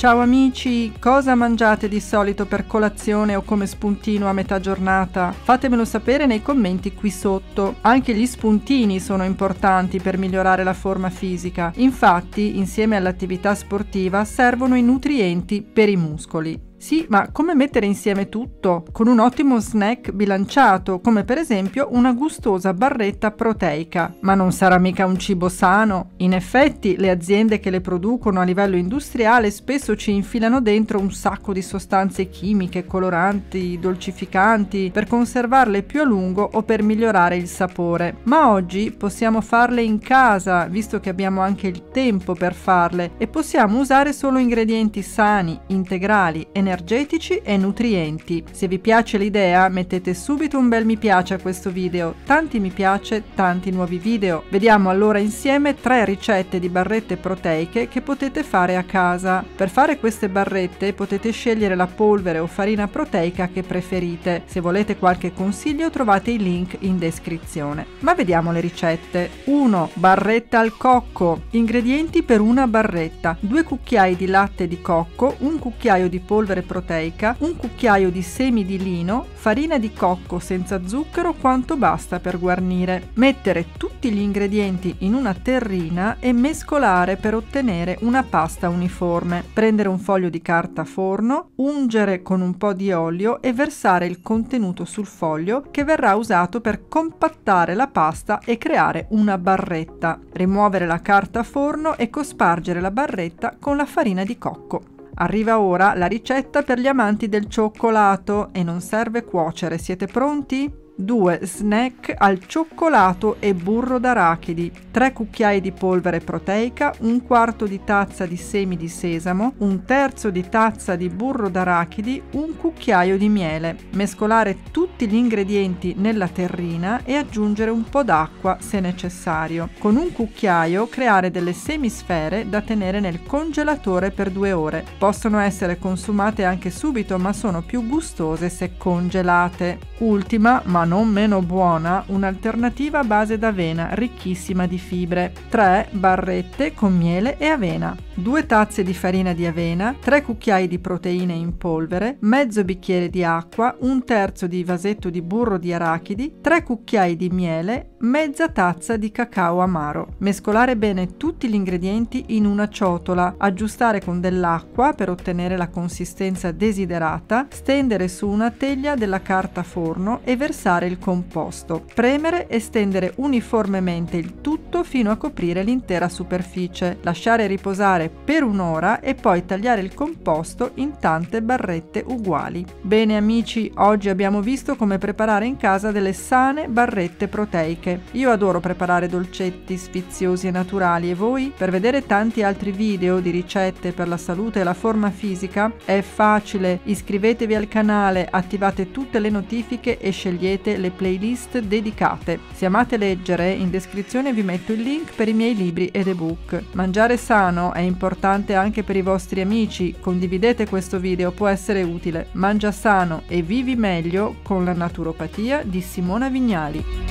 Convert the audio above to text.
Ciao amici, cosa mangiate di solito per colazione o come spuntino a metà giornata? Fatemelo sapere nei commenti qui sotto. Anche gli spuntini sono importanti per migliorare la forma fisica. Infatti, insieme all'attività sportiva, servono i nutrienti per i muscoli. Sì, ma come mettere insieme tutto? Con un ottimo snack bilanciato, come per esempio una gustosa barretta proteica. Ma non sarà mica un cibo sano? In effetti, le aziende che le producono a livello industriale spesso ci infilano dentro un sacco di sostanze chimiche, coloranti, dolcificanti, per conservarle più a lungo o per migliorare il sapore. Ma oggi possiamo farle in casa, visto che abbiamo anche il tempo per farle, e possiamo usare solo ingredienti sani, integrali, energetici e nutrienti. Se vi piace l'idea, mettete subito un bel mi piace a questo video, tanti mi piace, tanti nuovi video. Vediamo allora insieme 3 ricette di barrette proteiche che potete fare a casa. Per fare queste barrette potete scegliere la polvere o farina proteica che preferite. Se volete qualche consiglio trovate i link in descrizione. Ma vediamo le ricette. 1. Barretta al cocco. Ingredienti per una barretta: 2 cucchiai di latte di cocco, 1 cucchiaio di polvere proteica, 1 cucchiaio di semi di lino, farina di cocco senza zucchero quanto basta per guarnire. Mettere tutti gli ingredienti in una terrina e mescolare per ottenere una pasta uniforme. Prendere un foglio di carta forno, ungere con un po' di olio e versare il contenuto sul foglio che verrà usato per compattare la pasta e creare una barretta. Rimuovere la carta forno e cospargere la barretta con la farina di cocco. Arriva ora la ricetta per gli amanti del cioccolato e non serve cuocere. Siete pronti? 2 snack al cioccolato e burro d'arachidi, 3 cucchiai di polvere proteica, 1/4 di tazza di semi di sesamo, 1/3 di tazza di burro d'arachidi, 1 cucchiaio di miele. Mescolare tutti gli ingredienti nella terrina e aggiungere un po' d'acqua se necessario. Con un cucchiaio creare delle semisfere da tenere nel congelatore per 2 ore. Possono essere consumate anche subito, ma sono più gustose se congelate. Ultima, ma non meno buona, un'alternativa a base d'avena ricchissima di fibre. 3 barrette con miele e avena, 2 tazze di farina di avena, 3 cucchiai di proteine in polvere, mezzo bicchiere di acqua, 1/3 di vasetto di burro di arachidi, 3 cucchiai di miele, mezza tazza di cacao amaro. Mescolare bene tutti gli ingredienti in una ciotola, aggiustare con dell'acqua per ottenere la consistenza desiderata, stendere su una teglia della carta forno e versare il composto. Premere e stendere uniformemente il tutto fino a coprire l'intera superficie. Lasciare riposare per un'ora e poi tagliare il composto in tante barrette uguali. Bene amici, oggi abbiamo visto come preparare in casa delle sane barrette proteiche. Io adoro preparare dolcetti sfiziosi e naturali, e voi? Per vedere tanti altri video di ricette per la salute e la forma fisica è facile, iscrivetevi al canale, attivate tutte le notifiche e scegliete le playlist dedicate. Se amate leggere, in descrizione vi metto il link per i miei libri ed ebook. Mangiare sano è importante anche per i vostri amici, condividete questo video, può essere utile. Mangia sano e vivi meglio con la naturopatia di Simona Vignali.